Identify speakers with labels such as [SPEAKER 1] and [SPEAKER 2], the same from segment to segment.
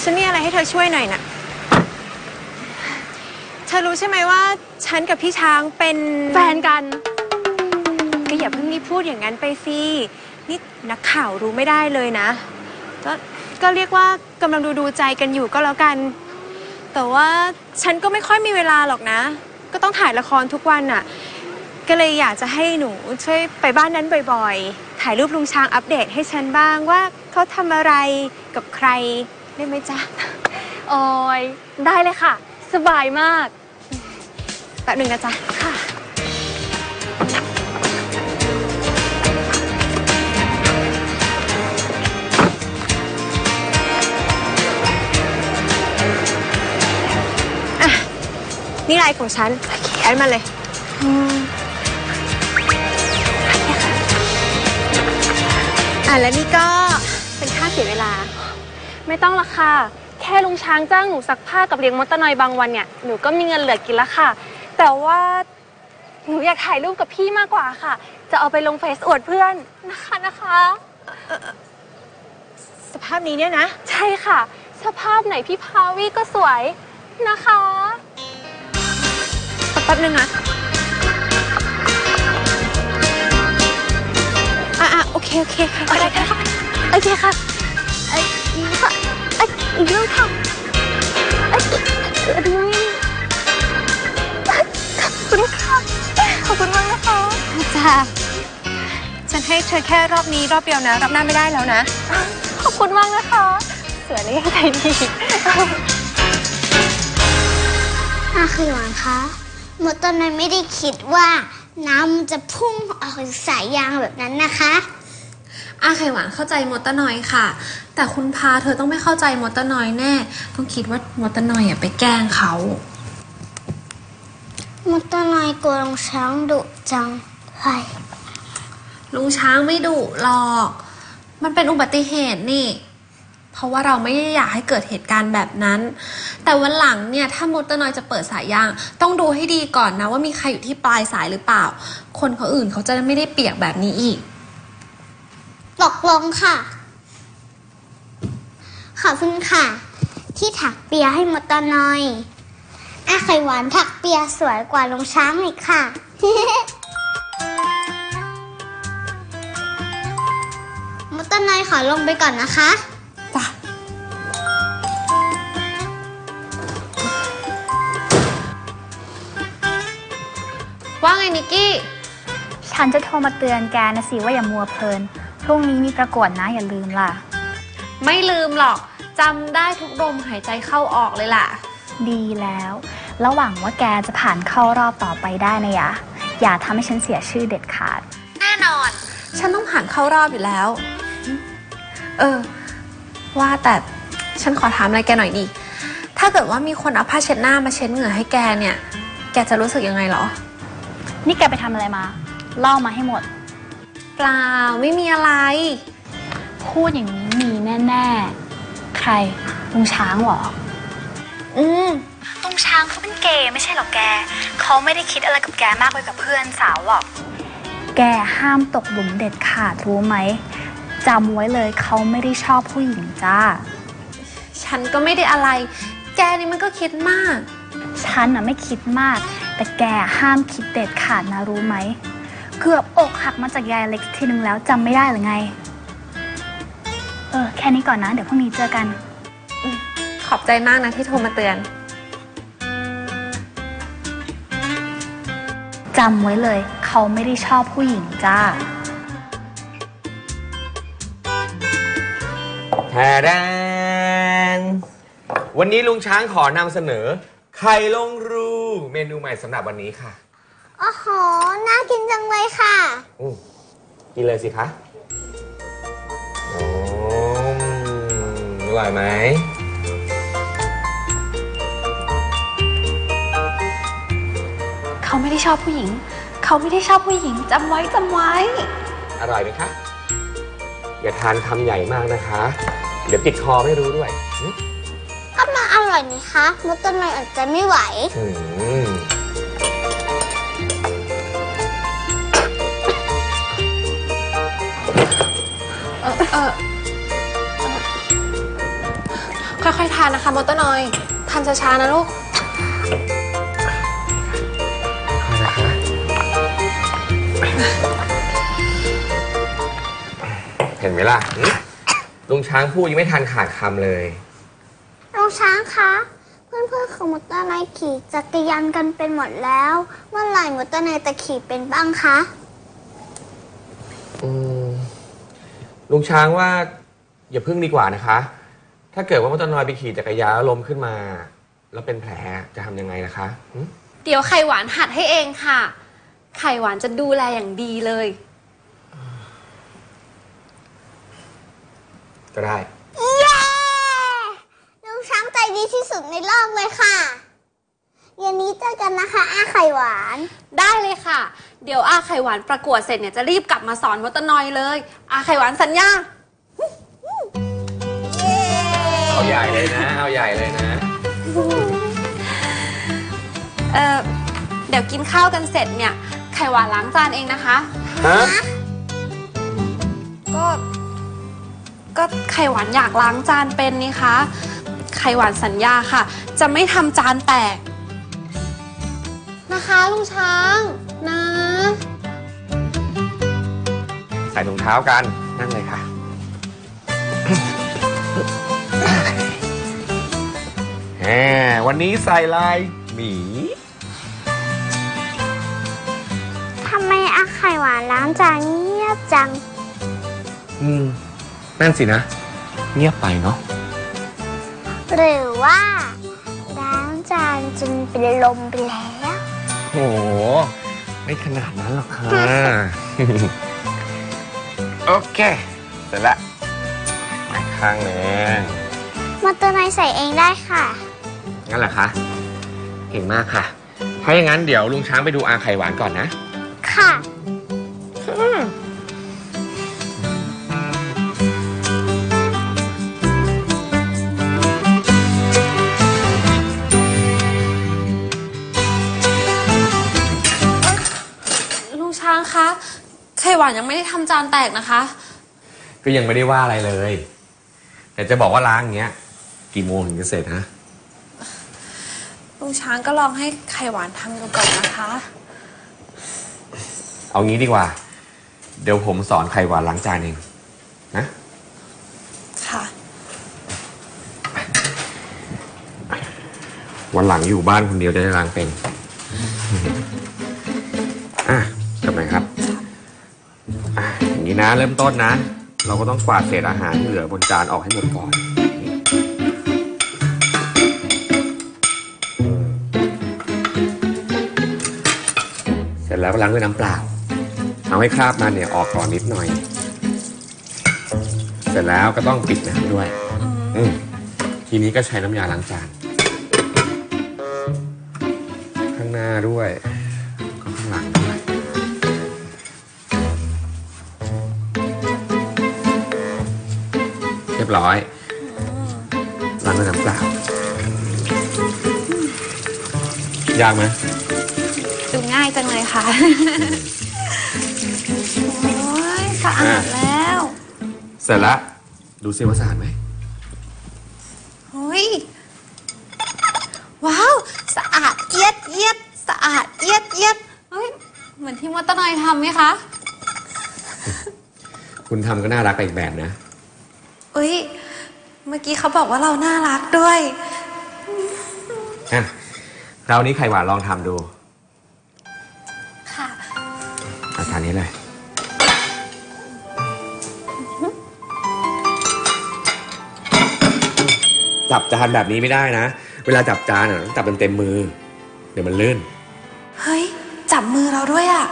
[SPEAKER 1] ฉันมีอะไรให้เธอช่วยหน่อยนะเธอรู้ใช่ไหมว่าฉันกับพี่ช้างเป็น
[SPEAKER 2] แฟนกัน
[SPEAKER 1] ก็อย่าเพิ่งรีบพูดอย่างนั้นไปสินี่นักข่าวรู้ไม่ได้เลยนะก็เรียกว่ากำลังดูใจกันอยู่ก็แล้วกันแต่ว่าฉันก็ไม่ค่อยมีเวลาหรอกนะก็ต้องถ่ายละครทุกวันน่ะก็เลยอยากจะให้หนูช่วยไปบ้านนั้นบ่อยๆถ่ายรูปลุงช้างอัปเดตให้ฉันบ้างว่าเขาทำอะไรกับใครได้ไหมจ๊ะ
[SPEAKER 2] โอ้ยได้เลยค่ะสบายมาก
[SPEAKER 1] แป๊บหนึ่งนะจ๊ะค่ะนี่ไลน์ของฉันแอดมาเลยแล้วนี่ก็เป็นค่าเสียเวลา
[SPEAKER 2] ไม่ต้องละค่ะแค่ลุงช้างจ้างหนูซักผ้ากับเลี้ยงมดตะนอยบางวันเนี่ยหนูก็มีเงินเหลือกินแล้วค่ะแต่ว่าหนูอยากถ่ายรูปกับพี่มากกว่าค่ะจะเอาไปลงเฟซอวดเพื่อนนะคะ
[SPEAKER 1] สภาพนี้เนี่ยนะ
[SPEAKER 2] ใช่ค่ะสภาพไหนพี่พาวี่ก็สวยนะคะ
[SPEAKER 1] แป๊บนึงนะโอเคค่ะ
[SPEAKER 2] โอเคค่ะโอเคค่ะอีกเรื่องค่ะดูนี่ขอบคุณค่ะขอบคุณมากนะคะ
[SPEAKER 1] จ้าฉันให้เธอแค่รอบนี้รอบเดียวนะรอบหน้าไม่ได้แล้วนะ
[SPEAKER 2] ขอบคุณมากนะคะสวยและยังใจดี
[SPEAKER 3] คือหวานคะมดตอนนั้นไม่ได้คิดว่าน้ำจะพุ่งออกจากสายยางแบบนั้นนะคะ
[SPEAKER 4] ไข่หวานเข้าใจมดตะนอยค่ะแต่คุณพาเธอต้องไม่เข้าใจมดตะนอยแน่ต้องคิดว่ามดตะนอยไปแกล้งเขา
[SPEAKER 3] มดตะนอยกลัวลุงช้างดุจังไป
[SPEAKER 4] ลุงช้างไม่ดุหรอกมันเป็นอุบัติเหตุนี่เพราะว่าเราไม่ได้อยากให้เกิดเหตุการณ์แบบนั้นแต่วันหลังเนี่ยถ้ามดตะนอยจะเปิดสายยางต้องดูให้ดีก่อนนะว่ามีใครอยู่ที่ปลายสายหรือเปล่าคนเขาอื่นเขาจะไม่ได้เปียกแบบนี้อีก
[SPEAKER 3] ตกลงค่ะขอบคุณค่ะที่ถักเปียให้มดตะนอยไข่หวานถักเปียสวยกว่าลุงช้างอีกค่ะ มดตะนอยขอลงไปก่อนนะคะ
[SPEAKER 4] จ้ะว่าไงนิกกี้
[SPEAKER 5] ฉันจะโทรมาเตือนแกนะสิว่าอย่ามัวเพลินพรุ่งนี้มีประกวดนะอย่าลืมล่ะ
[SPEAKER 4] ไม่ลืมหรอกจำได้ทุกลมหายใจเข้าออกเลยล่ะ
[SPEAKER 5] ดีแล้วหวังว่าแกจะผ่านเข้ารอบต่อไปได้นะอย่าทำให้ฉันเสียชื่อเด็ดขาด
[SPEAKER 4] แน่นอนฉันต้องผ่านเข้ารอบอยู่แล้วว่าแต่ฉันขอถามอะไรแกหน่อยดิถ้าเกิดว่ามีคนเอาผ้าเช็ดหน้ามาเช็ดเหงื่อให้แกเนี่ยแกจะรู้สึกยังไงหรอ
[SPEAKER 5] นี่แกไปทำอะไรมาเล่ามาให้หมด
[SPEAKER 4] เปล่าไม่มีอะไร
[SPEAKER 5] พูดอย่างนี้มีแน่ๆใครลุงช้างหรอลุงช้างเขาเป็นเกย์ไม่ใช่หรอแกเขาไม่ได้คิดอะไรกับแกมากไปกับเพื่อนสาวหรอกแกห้ามตกหลุมเด็ดขาดรู้ไหมจำไว้เลยเขาไม่ได้ชอบผู้หญิงจ้า
[SPEAKER 4] ฉันก็ไม่ได้อะไรแกนี่มันก็คิดมาก
[SPEAKER 5] ฉันน่ะไม่คิดมากแต่แกห้ามคิดเด็ดขาดนะรู้ไหมเกือบอกหักมาจากยายเล็กทีนึงแล้วจำไม่ได้หรือไงแค่นี้ก่อนนะเดี๋ยวพรุ่งนี้เจอกัน
[SPEAKER 4] ขอบใจมากนะที่โทรมาเตือน
[SPEAKER 5] จำไว้เลยเขาไม่ได้ชอบผู้หญิงจ้า
[SPEAKER 6] แทแดนวันนี้ลุงช้างขอนำเสนอไข่ลงรูเมนูใหม่สำหรับวันนี้ค่ะ
[SPEAKER 3] โอ้โหน่ากินจังเลยค่ะ
[SPEAKER 6] กินเลยสิคะอร่อยไหม
[SPEAKER 4] เขาไม่ได้ชอบผู้หญิงเขาไม่ได้ชอบผู้หญิงจำไว้
[SPEAKER 6] อร่อยไหมคะอย่าทานคำใหญ่มากนะคะเดี๋ยวติดคอไม่รู้ด้วย
[SPEAKER 3] ก็มาอร่อยนี่คะมดตะนอยอาจจะไม่ไหว
[SPEAKER 4] ค่อยๆทานนะคะมดต้นน้อยทานช้าๆนะลูก
[SPEAKER 6] เห็นไหมล่ะลุงช้างพูดยังไม่ทันขาดคำเลย
[SPEAKER 3] ลุงช้างคะ เพื่อนๆของมดตนายขี่จักรยานกันเป็นหมดแล้ว เมื่อไหร่มดตนายจะขี่เป็นบ้างคะ
[SPEAKER 6] ลุงช้างว่าอย่าพึ่งดีกว่านะคะ ถ้าเกิดว่ามดตนอยไปขี่จักรยานแล้วล้มขึ้นมา แล้วเป็นแผลจะทำยังไงนะคะ
[SPEAKER 4] เดี๋ยวไข่หวานหัดให้เองค่ะ ไข่หวานจะดูแลอย่างดีเลย
[SPEAKER 6] ก็ได้
[SPEAKER 3] เย้ลุงช้างใจดีที่สุดในโลกเลยค่ะเย็นนี้เจอกันนะคะอาไข่หวาน
[SPEAKER 4] ได้เลยค่ะ เดี๋ยวอาไข่หวานประกวดเสร็จเนี่ยจะรีบกลับมาสอนมดต้นน้อยเลยอาไข่หวานสัญญา
[SPEAKER 6] เอาใหญ่เลยนะ เอาใหญ่เลยนะ
[SPEAKER 4] เดี๋ยวกินข้าวกันเสร็จเนี่ยไข่หวานล้างจานเองนะคะ
[SPEAKER 6] ฮะ
[SPEAKER 4] ก็ไข่หวานอยากล้างจานเป็นนี่คะไข่หวานสัญญาค่ะ จะไม่ทำจานแตกนะคะลุงช้างนะ
[SPEAKER 6] ใส่ถุงเท้ากัน นั่งเลยค่ะ วันนี้ใส่ลายหมี
[SPEAKER 3] ทำไมอาไข่หวานล้างจานเงียบจัง
[SPEAKER 6] นั่นสินะ เงียบไปเนาะ
[SPEAKER 3] หรือว่าล้างจานจนเป็นลมไปแล้ว
[SPEAKER 6] โห ไม่ขนาดนั้นหรอกค่ะ โอเค เสร็จละมาข้างหนึ่ง
[SPEAKER 3] มอเตอร์ไซค์ใส่เองได้ค่ะ
[SPEAKER 6] งั้นเหรอคะเก่งมากค่ะ ถ้าอย่างนั้นเดี๋ยวลุงช้างไปดูอาไข่หวานก่อนนะ
[SPEAKER 3] ค่ะ
[SPEAKER 4] ลุงช้างคะไข่หวานยังไม่ได้ทำจานแตกนะคะ
[SPEAKER 6] ก็ยังไม่ได้ว่าอะไรเลย แต่จะบอกว่าล้างอย่างเงี้ย กี่โมงถึงจะเสร็จฮะ
[SPEAKER 4] ลุงช้างก็ลองให้ไข่หวานทำดูก่อนนะคะ
[SPEAKER 6] เอางี้ดีกว่า เดี๋ยวผมสอนไข่หวานล้างจานเองนะ
[SPEAKER 4] ค่ะ
[SPEAKER 6] วันหลังอยู่บ้านคนเดียวจะได้ล้างเป็น ทำไมครับอย่างนี้นะเริ่มต้นนะ เราก็ต้องกวาดเศษอาหารที่เหลือบนจานออกให้หมดก่อน เสร็จแล้วก็ล้างด้วยน้ำเปล่า เอาให้คราบมันเนี่ยออกก่อนนิดหน่อย เสร็จแล้วก็ต้องปิดน้ำด้วย ทีนี้ก็ใช้น้ำยาล้างจาน ข้างหน้าด้วยก็ข้างหลังด้วยเรียบร้อยล้างด้วยน้ำเปล่ายากไหม
[SPEAKER 4] ดูง่ายจังเลยค่ะ โอ้ยสะอาดแล้ว
[SPEAKER 6] เสร็จแล้วดูซิว่าสะอาดไหม
[SPEAKER 4] เฮ้ย ว้าว สะอาดเอียดเอียดสะอาดเอียดเอียดเฮ้ย เหมือนที่มดตะนอยทำไหมคะ
[SPEAKER 6] คุณทำก็น่ารักไปอีกแบบนะ
[SPEAKER 4] เอ้ย เมื่อกี้เขาบอกว่าเราน่ารักด้วย
[SPEAKER 6] คราวนี้ไข่หวานลองทำดู
[SPEAKER 4] ค่ะ
[SPEAKER 6] อาการนี้เลย จับจานแบบนี้ไม่ได้นะ เวลาจับจานต้องจับเต็มมือ เดี๋ยวมันลื่น
[SPEAKER 4] เฮ้ย จับมือเราด้วยอ่ะ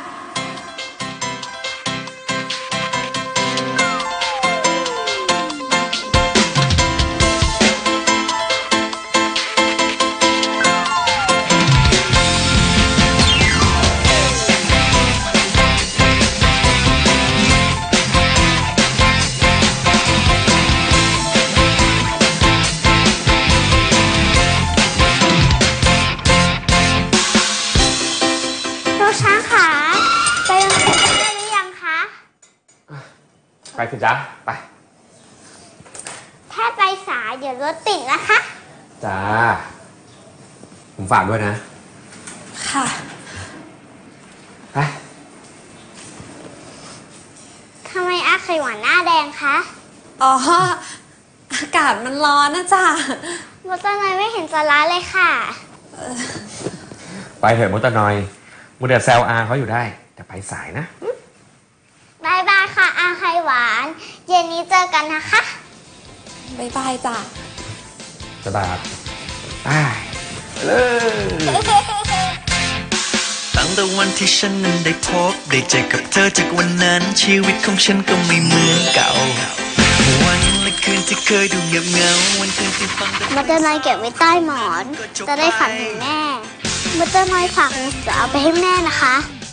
[SPEAKER 3] ลุงช้างค่ะไปโรงเรียนได้หรือยังคะ
[SPEAKER 6] ไปสิจ๊ะ ไป
[SPEAKER 3] ทถ้าไปสายเดี๋ยวรถติดนะคะ
[SPEAKER 6] จ้า ผมฝากด้วยนะ
[SPEAKER 4] ค่ะ
[SPEAKER 6] ไป
[SPEAKER 3] ทำไมอาไข่หวานหน้าแดงคะ
[SPEAKER 4] อ๋อ อากาศมันร้อนนะจ๊ะ
[SPEAKER 3] มดตะนอยไม่เห็นจะร้ายเลยค่ะ
[SPEAKER 6] ไปเถอะมดตะนอยมูเดแซวอาเขาอยู่ได้ แต่ไปสายนะ
[SPEAKER 3] บายบายค่ะอาไข่หวาน เย็นนี้เจอกันนะคะ
[SPEAKER 4] บ๊ายบายจ้ะ
[SPEAKER 6] สบายครับไปเลย
[SPEAKER 7] ตั้งแต่วันที่ฉันนั้นได้พบได้เจอกับเธอจากวันนั้นชีวิตของฉันก็ไม่เหมือนเก่าวันและคืนที่เคยดูเงียบเหงาวันคืนที่ฟังแต่
[SPEAKER 3] มดตะนอยเก็บไว้ใต้หมอน จะได้ฝันถึงแม่มดตะนอยฝากหนังสือเอาไปให้แม่นะคะ